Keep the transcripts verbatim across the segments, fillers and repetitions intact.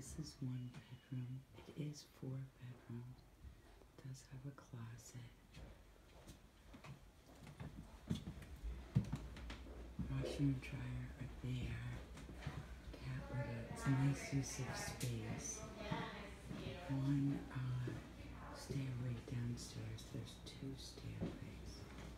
This is one bedroom. It is four bedrooms. It does have a closet. Washer and dryer are there. Cat litter. It's a nice use of space. One uh, stairway downstairs. There's two stairways.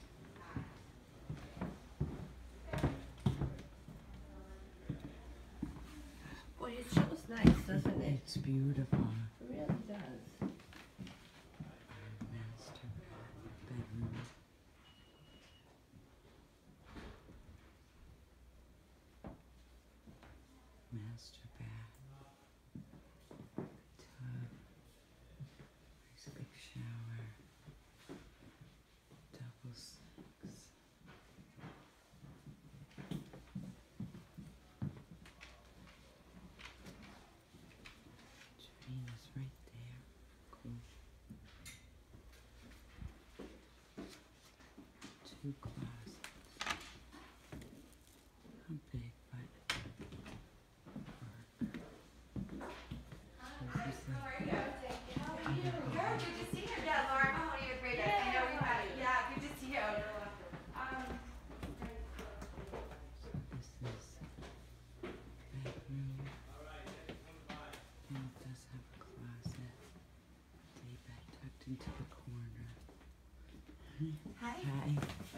Boy, it shows nice, doesn't it? It's beautiful. It really does. Our master bedroom. Master bath. Tub. Nice big shower. Double sinks. Drain is right there. Cool. Two closets. Not big, but work. So this is How are you? How are you? the- Good. Good to see you. Yeah, Lauren Mahoney with Great Lakes. I know we had it. Yeah, good to see you. Um, So this is bedroom. And it does have a closet. Day bed tucked into the corner. Hi. Hi.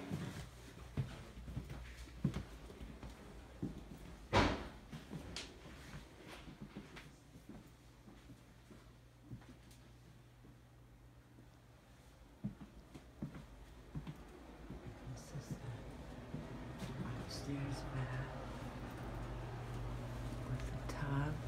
This is the upstairs bath with a tub.